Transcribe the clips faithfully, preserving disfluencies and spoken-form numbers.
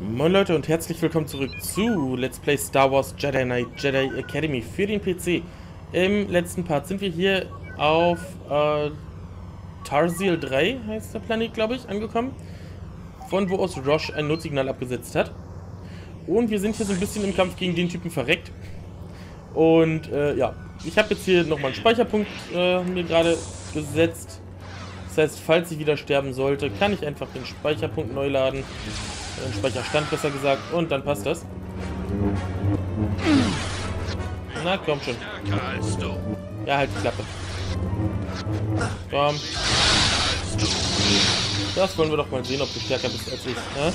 Moin Leute und herzlich willkommen zurück zu Let's Play Star Wars Jedi Knight Jedi Academy für den P C. Im letzten Part sind wir hier auf äh, Tarsil drei, heißt der Planet, glaube ich, angekommen. Von wo aus Rosh ein Notsignal abgesetzt hat. Und wir sind hier so ein bisschen im Kampf gegen den Typen verreckt. Und äh, ja, ich habe jetzt hier nochmal einen Speicherpunkt äh, mir gerade gesetzt. Das heißt, falls ich wieder sterben sollte, kann ich einfach den Speicherpunkt neu laden. Den Speicherstand besser gesagt. Und dann passt das. Na, komm schon. Ja, halt die Klappe. Komm. Das wollen wir doch mal sehen, ob du stärker bist als ich. Ne?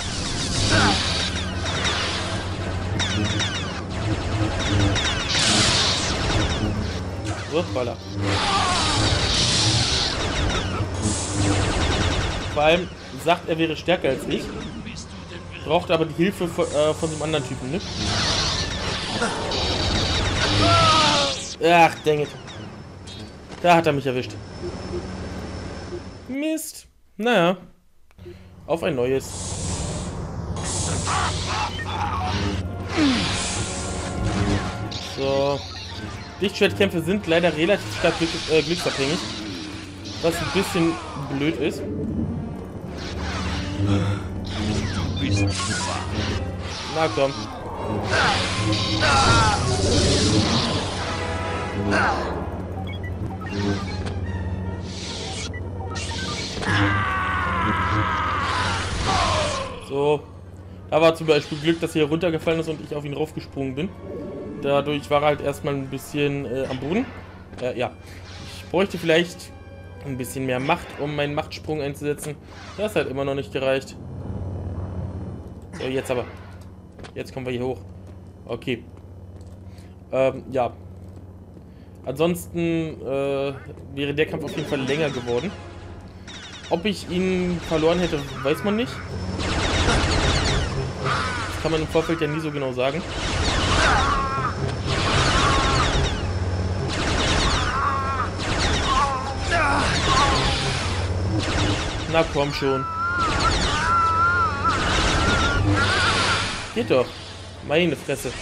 So, Baller. Vor allem sagt, er wäre stärker als ich. Braucht aber die Hilfe von, äh, von dem anderen Typen, ne? Ach, dang it. Da hat er mich erwischt. Mist. Naja. Auf ein neues. So. Lichtschwertkämpfe sind leider relativ stark glück, äh, glücksabhängig. Was ein bisschen blöd ist. Na komm. So. Da war zum Beispiel Glück, dass er hier runtergefallen ist und ich auf ihn raufgesprungen bin. Dadurch war er halt erstmal ein bisschen äh, am Boden. Äh, ja. Ich bräuchte vielleicht ein bisschen mehr Macht, um meinen Machtsprung einzusetzen. Das hat immer noch nicht gereicht. So, jetzt aber. Jetzt kommen wir hier hoch. Okay. Ähm, ja. Ansonsten äh, wäre der Kampf auf jeden Fall länger geworden. Ob ich ihn verloren hätte, weiß man nicht. Das kann man im Vorfeld ja nie so genau sagen. Na komm schon. Geht doch. Meine Fresse.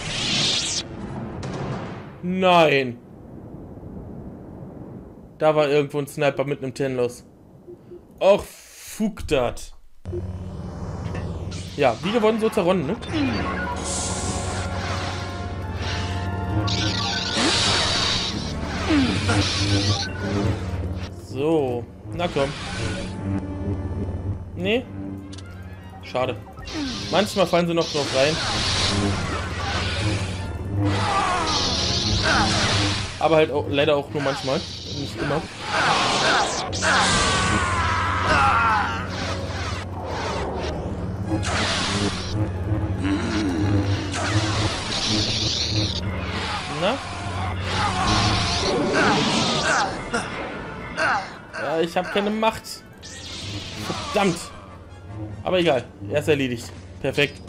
Nein. Da war irgendwo ein Sniper mit einem Tenlos. Och, fuck dat. Ja, wie gewonnen, so zerronnen, ne? So. Na komm. Nee. Schade. Manchmal fallen sie noch drauf rein. Aber halt auch, leider auch nur manchmal. Nicht immer. Na? Ja, ich habe keine Macht. Verdammt. Aber egal, er ist erledigt. Perfekt.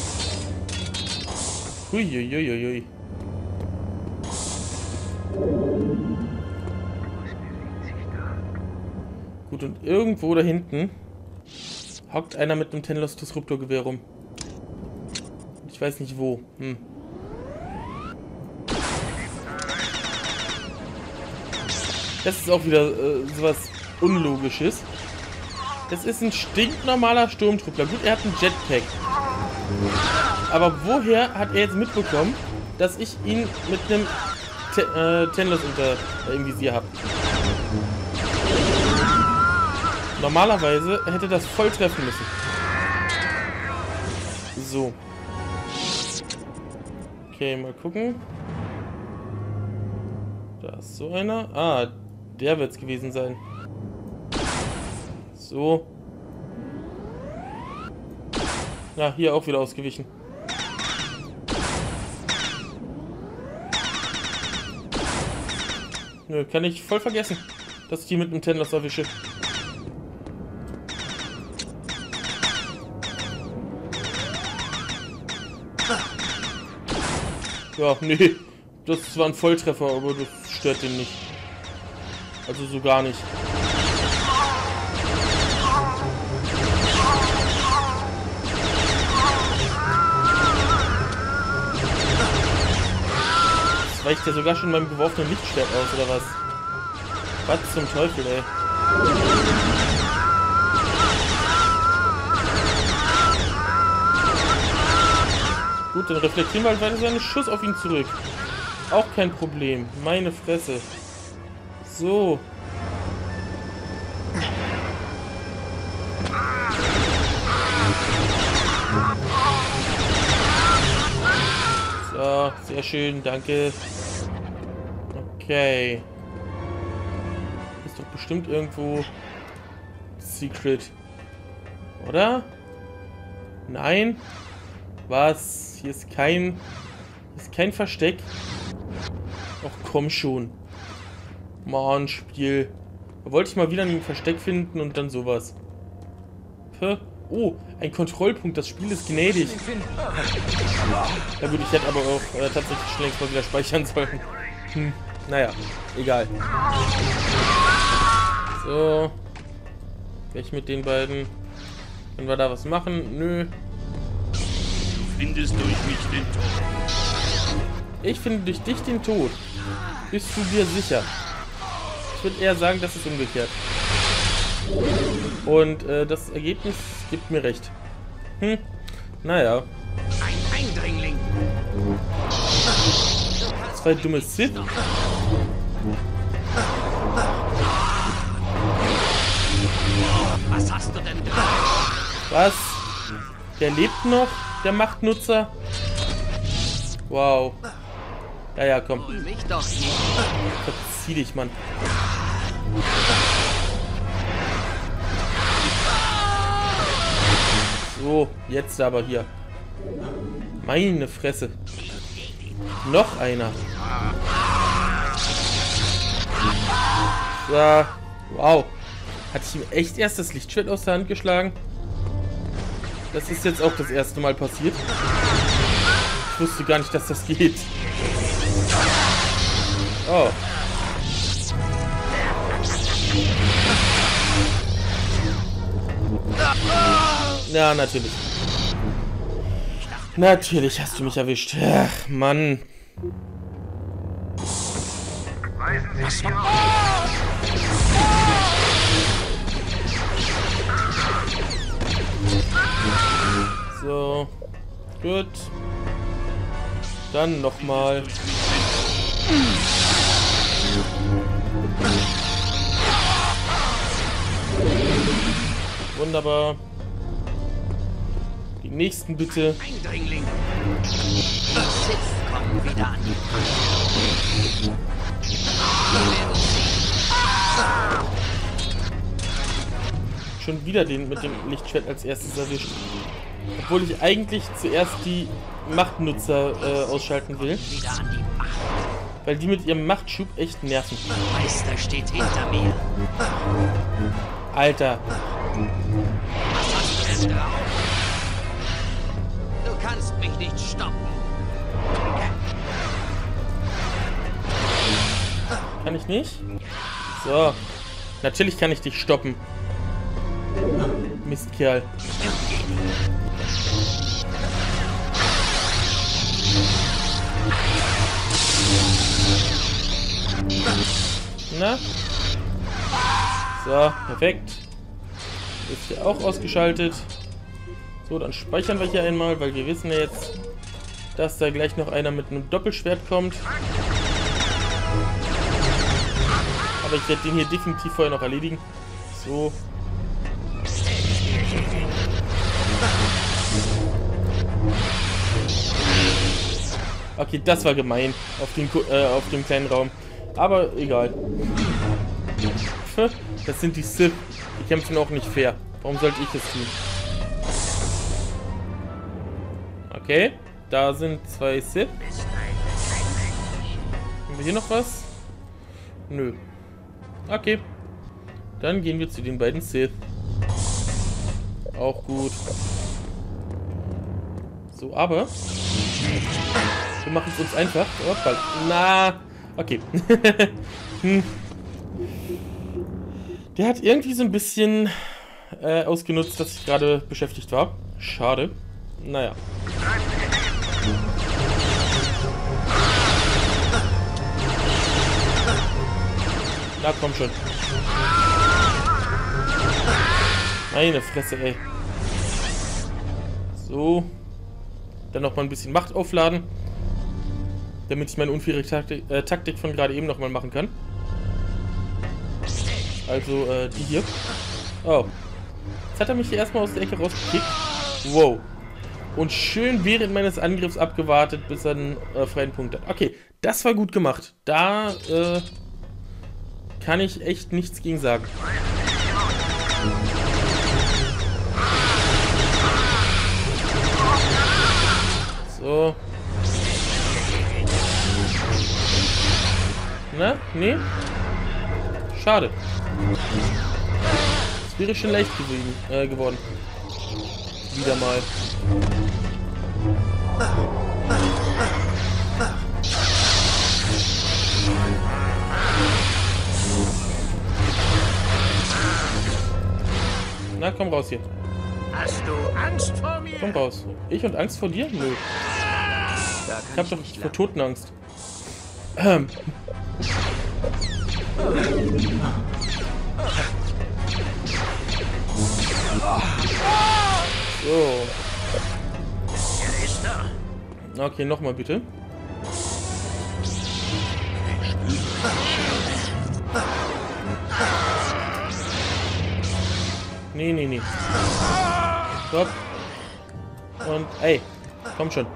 Huiuiuiui. Gut, und irgendwo da hinten hockt einer mit einem Tenlos Disruptor-Gewehr rum. Ich weiß nicht wo. Hm. Das ist auch wieder äh, sowas Unlogisches. Das ist ein stinknormaler Sturmtruppler. Gut, er hat einen Jetpack. Aber woher hat er jetzt mitbekommen, dass ich ihn mit einem Te äh, Tenlos unter äh, im Visier habe? Normalerweise hätte das voll treffen müssen. So. Okay, mal gucken. Da ist so einer. Ah, der wird es gewesen sein. So. Ja, hier auch wieder ausgewichen. Nö, kann ich voll vergessen, dass ich die mit einem Tenlos erwische. Ja, nee. Das war ein Volltreffer, aber das stört den nicht. Also so gar nicht. weicht ja sogar schon beim geworfenen Lichtschwert aus, oder was? Was zum Teufel, ey. Gut, dann reflektieren wir halt weiter seinen Schuss auf ihn zurück. Auch kein Problem. Meine Fresse. So. So, sehr schön, danke. Okay. Ist doch bestimmt irgendwo Secret. Oder? Nein? Was? Hier ist kein... Hier ist kein Versteck. Ach komm schon. Mann, Spiel. Da wollte ich mal wieder ein Versteck finden und dann sowas. Puh. Oh, ein Kontrollpunkt. Das Spiel ist gnädig. Ja gut, ich hätte aber auch äh, tatsächlich schon längst mal wieder speichern sollen. Hm, naja, egal. So. Gleich mit den beiden. Können wir da was machen? Nö. Du findest durch mich den Tod. Ich finde durch dich den Tod. Bist du dir sicher? Ich würde eher sagen, das ist umgekehrt. Und äh, das Ergebnis gibt mir recht. Hm, naja. Ein Eindringling. Zwei dumme Sith. Was hast du denn da? Was? Der lebt noch, der Machtnutzer? Wow. Ja, ja, komm. Hol mich doch nicht. Verzieh dich, Mann. So, jetzt aber hier. Meine Fresse. Noch einer. So. Wow. Hatte ich ihm echt erst das Lichtschwert aus der Hand geschlagen? Das ist jetzt auch das erste Mal passiert. Ich wusste gar nicht, dass das geht. Oh. Ja, natürlich. Natürlich hast du mich erwischt. Ach, Mann. Was war? So. Gut. Dann nochmal. Wunderbar. Die nächsten bitte. Eindringling. Die Sith kommen wieder an die Macht. Wir werden sehen. Schon wieder den mit dem Lichtschwert als erstes erwischt. Obwohl ich eigentlich zuerst die Machtnutzer äh, ausschalten will. Wieder an die Macht. Weil die mit ihrem Machtschub echt nerven. Der Meister steht hinter mir. Alter. Was hast du denn drauf? Du kannst mich nicht stoppen. Kann ich nicht? So. Natürlich kann ich dich stoppen. Mistkerl. Na? So, perfekt. Ist hier auch ausgeschaltet. So, dann speichern wir hier einmal, weil wir wissen ja jetzt, dass da gleich noch einer mit einem Doppelschwert kommt. Aber ich werde den hier definitiv vorher noch erledigen. So. Okay, das war gemein auf dem, äh, auf dem kleinen Raum. Aber egal. Das sind die Sith. Die kämpfen auch nicht fair. Warum sollte ich das tun? Okay, da sind zwei Sith. Haben wir hier noch was? Nö. Okay. Dann gehen wir zu den beiden Sith. Auch gut. So, aber... wir machen es uns einfach. Oh, na, okay. hm. Der hat irgendwie so ein bisschen äh, ausgenutzt, dass ich gerade beschäftigt war. Schade. Naja. Na, komm schon. Meine Fresse, ey. So. Dann noch mal ein bisschen Macht aufladen. Damit ich meine unfaire Taktik, äh, Taktik von gerade eben noch mal machen kann. Also, äh, die hier. Oh. Jetzt hat er mich hier erstmal aus der Ecke rausgekickt. Wow. Und schön während meines Angriffs abgewartet, bis er einen äh, freien Punkt hat. Okay, das war gut gemacht. Da, äh, kann ich echt nichts gegen sagen. So. Na? Nee? Schade. Das wäre schon leicht gewesen, äh, geworden. Wieder mal. Na, komm raus hier. Hast du Angst vor mir? Komm raus. Ich und Angst vor dir? Nö. Ich hab doch vor Totenangst. Ähm. So. Er ist da. Okay, nochmal bitte. Nee, nee, nee. Stopp. Und, ey, komm schon.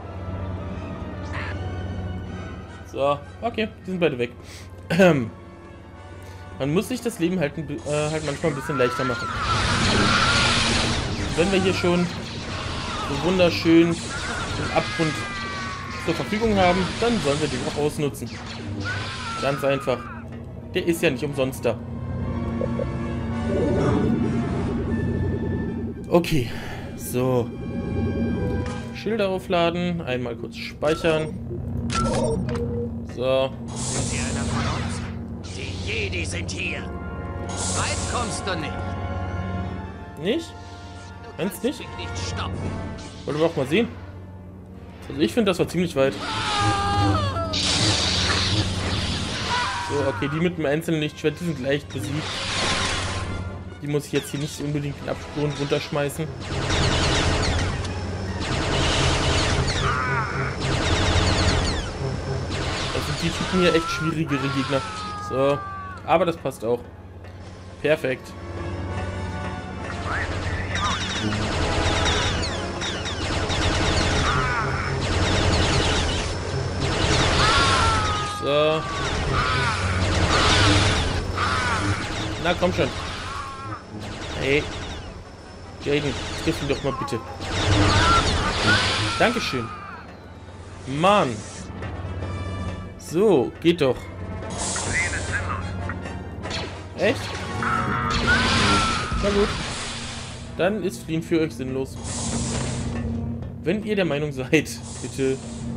So, okay, die sind beide weg. Ähm. Man muss sich das Leben halt, äh, halt manchmal ein bisschen leichter machen. Und wenn wir hier schon so wunderschön den Abgrund zur Verfügung haben, dann sollen wir den auch ausnutzen. Ganz einfach. Der ist ja nicht umsonst da. Okay, so. Schilder aufladen, einmal kurz speichern. So. Sind Sie einer von uns? Die Jedi sind hier. Weit kommst du nicht. Nicht? Du Meinst kannst nicht? mich nicht stoppen. Wollen wir auch mal sehen? Also ich finde, das war ziemlich weit. So, okay, die mit dem einzelnen Lichtschwert, die sind leicht besiegt. Die muss ich jetzt hier nicht unbedingt den Abgrund runterschmeißen. Das sind die Typen hier echt schwierigere Gegner. So, aber das passt auch. Perfekt. So. Na, komm schon. Hey. Jaden, triff ihn doch mal bitte. Dankeschön. Mann. So, geht doch. Echt? Na gut. Dann ist Fliehen für euch sinnlos. Wenn ihr der Meinung seid, bitte.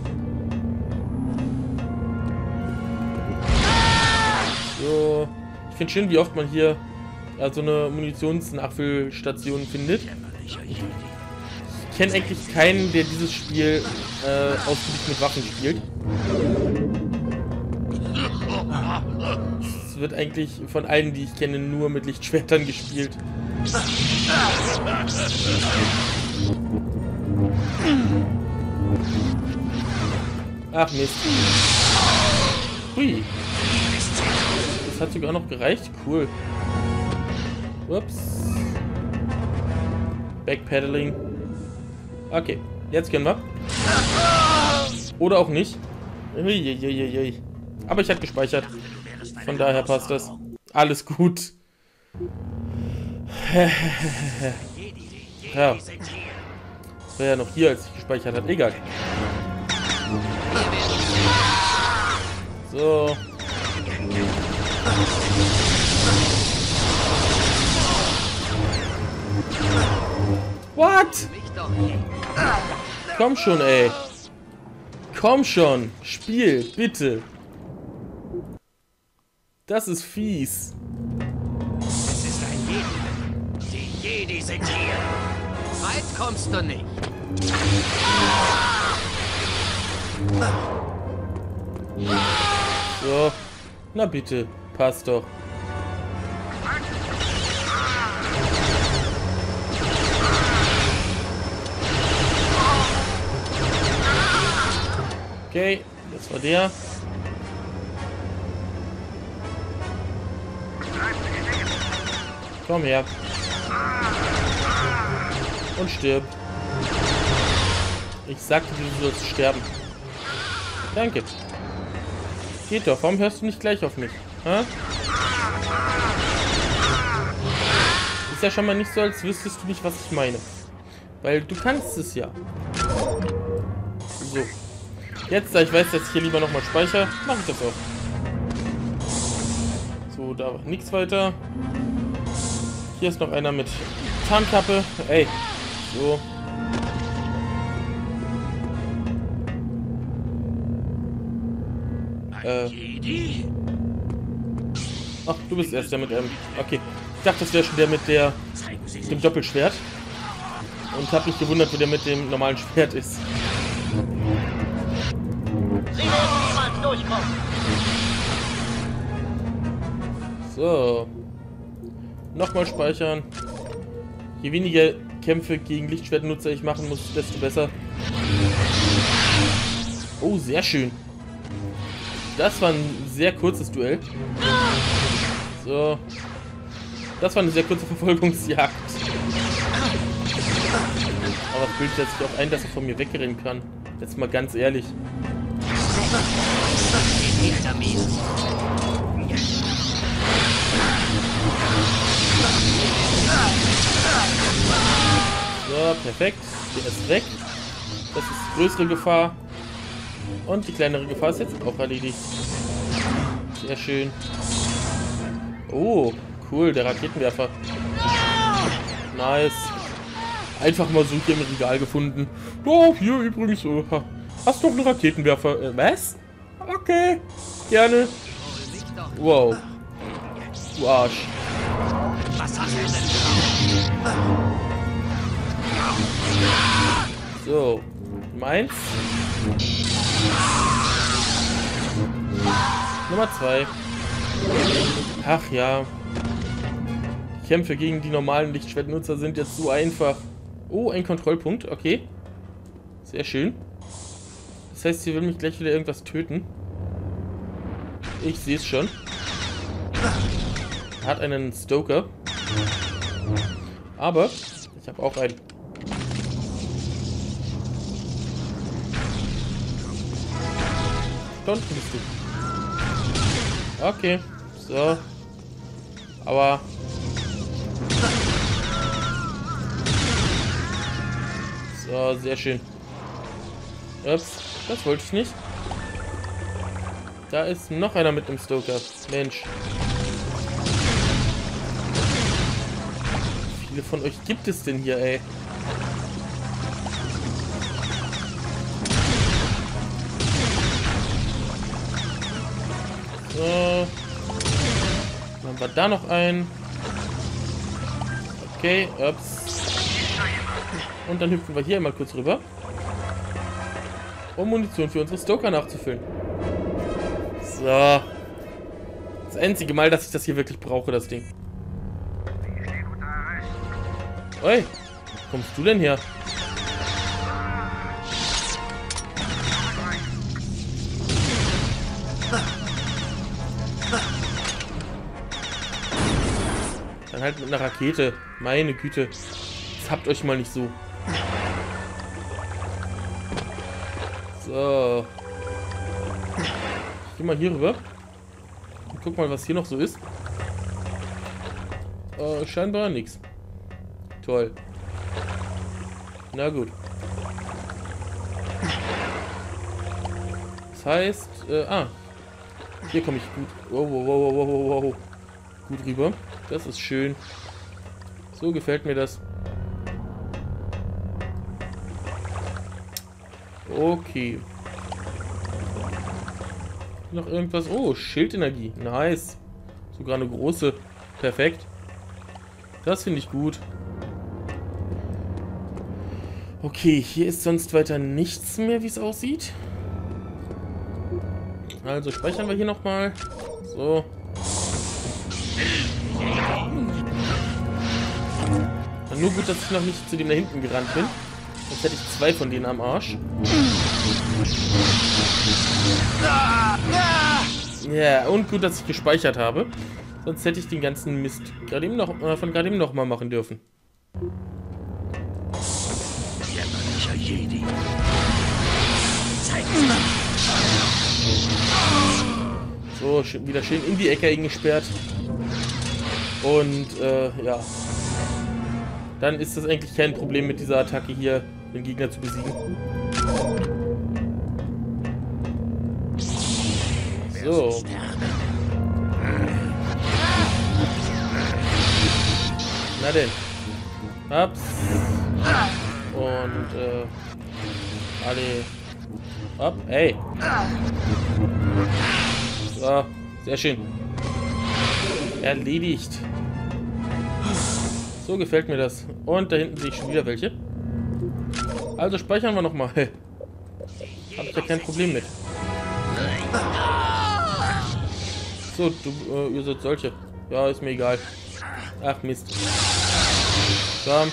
So. Ich finde schön, wie oft man hier ja, so eine Munitionsnachfüllstation findet. Ich kenne eigentlich keinen, der dieses Spiel äh, ausgiebig mit Waffen spielt. Es wird eigentlich von allen, die ich kenne, nur mit Lichtschwertern gespielt. Ach Mist. Hui. Das hat sogar noch gereicht. Cool. Ups. Backpedaling. Okay, jetzt können wir. Oder auch nicht. Uiuiuiui. Aber ich habe gespeichert. Von daher passt das. Alles gut. Ja. Das war ja noch hier, als ich gespeichert habe. Egal. So. What? Komm schon, ey. Komm schon. Spiel, bitte. Das ist fies. Es ist ein Jedi. Die Jedi sind hier. Weit kommst du nicht. So. Na bitte. Passt doch. Okay, das war der. Komm her. Und stirb. Ich sagte, du sollst sterben. Danke. Geht doch, warum hörst du nicht gleich auf mich? Ha? Ist ja schon mal nicht so, als wüsstest du nicht, was ich meine. Weil du kannst es ja. So. Jetzt, da ich weiß, dass ich hier lieber nochmal speichere, mache ich das auch. So, da war nichts weiter. Hier ist noch einer mit Tarnkappe. Ey. So. Äh. Ach, du bist erst der mit ähm. Okay. Ich dachte, das wäre schon der mit der mit dem Doppelschwert. Und habe mich gewundert, wo der mit dem normalen Schwert ist. Sie werden niemals durchkommen. So. Nochmal speichern. Je weniger Kämpfe gegen Lichtschwertnutzer ich machen muss, desto besser. Oh, sehr schön. Das war ein sehr kurzes Duell. So. Das war eine sehr kurze Verfolgungsjagd. Aber es bildet sich auch ein, dass er von mir wegrennen kann. Jetzt mal ganz ehrlich. So, perfekt. Der ist weg. Das ist die größere Gefahr. Und die kleinere Gefahr ist jetzt auch erledigt. Sehr schön. Oh, cool, der Raketenwerfer. Nice. Einfach mal so hier im Regal gefunden. Oh, hier übrigens. Oh, hast du noch einen Raketenwerfer? Äh, was? Okay, gerne. Wow. Du Arsch. Was hast du denn? So, meins. Nummer zwei. Ach ja. Kämpfe gegen die normalen Lichtschwertnutzer sind jetzt so einfach. Oh, ein Kontrollpunkt. Okay. Sehr schön. Das heißt, sie will mich gleich wieder irgendwas töten. Ich sehe es schon. Er hat einen Stoker. Aber ich habe auch einen. Da unten bist du. Okay. So. Aber... So, sehr schön. Ups, das wollte ich nicht. Da ist noch einer mit dem Stoker. Mensch. Wie viele von euch gibt es denn hier, ey? So. Dann war da noch ein. Okay, ups. Und dann hüpfen wir hier mal kurz rüber. Um Munition für unsere Stoker nachzufüllen. So. Das einzige Mal, dass ich das hier wirklich brauche, das Ding. Oi, wo kommst du denn her? Dann halt mit einer Rakete. Meine Güte. Jetzt habt euch mal nicht so. So. Ich geh mal hier rüber. Und guck mal, was hier noch so ist. Äh, scheinbar nichts. Toll. Na gut. Das heißt, äh, ah. Hier komme ich gut. Wow, wow, wow, wow, wow, wow. Gut rüber. Das ist schön. So gefällt mir das. Okay. Noch irgendwas? Oh, Schildenergie. Nice. Sogar eine große. Perfekt. Das finde ich gut. Okay, hier ist sonst weiter nichts mehr, wie es aussieht. Also speichern wir hier nochmal. So. Nur gut, dass ich noch nicht zu dem da hinten gerannt bin. Sonst hätte ich zwei von denen am Arsch. Ja, und gut, dass ich gespeichert habe. Sonst hätte ich den ganzen Mist gerade eben noch, äh, von gerade eben noch mal machen dürfen. Jämmerlicher Jedi. Zeig's mal. So, schön, wieder schön in die Ecke eingesperrt. Und, äh, ja. Dann ist das eigentlich kein Problem mit dieser Attacke hier, den Gegner zu besiegen. So. Na denn. Ups. Und, äh, alle. Up. Ey. So. Sehr schön. Erledigt. So gefällt mir das. Und da hinten sehe ich schon wieder welche. Also speichern wir nochmal. Habe ich ja kein Problem mit. So, du, äh, ihr seid solche. Ja, ist mir egal. Ach Mist. Komm.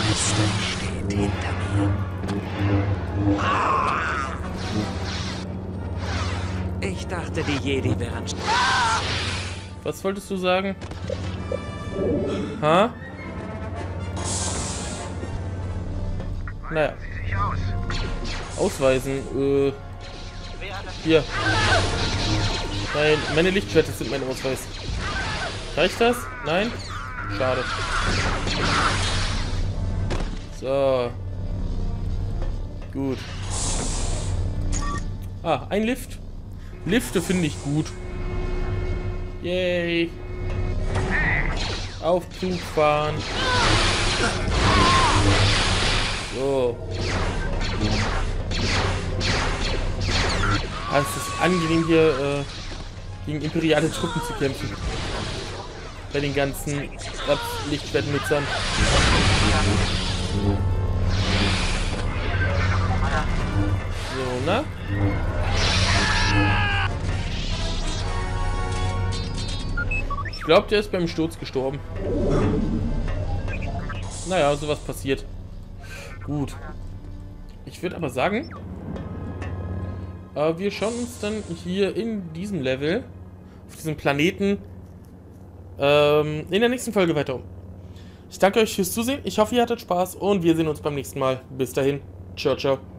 Ich dachte, die Jedi wären... Was wolltest du sagen? Ha? Naja. Ausweisen. Äh. Hier. Nein, meine Lichtschwerter sind mein Ausweis. Reicht das? Nein? Schade. So. Gut. Ah, ein Lift. Lifte finde ich gut. Yay. Auf Zug fahren. So. Ah, es ist angenehm hier äh, gegen imperiale Truppen zu kämpfen. Bei den ganzen Lichtschwertnutzern. So, na? Ich glaube, der ist beim Sturz gestorben. Naja, sowas passiert. Gut. Ich würde aber sagen, äh, wir schauen uns dann hier in diesem Level, auf diesem Planeten, ähm, in der nächsten Folge weiter um. Ich danke euch fürs Zusehen. Ich hoffe, ihr hattet Spaß und wir sehen uns beim nächsten Mal. Bis dahin. Ciao, ciao.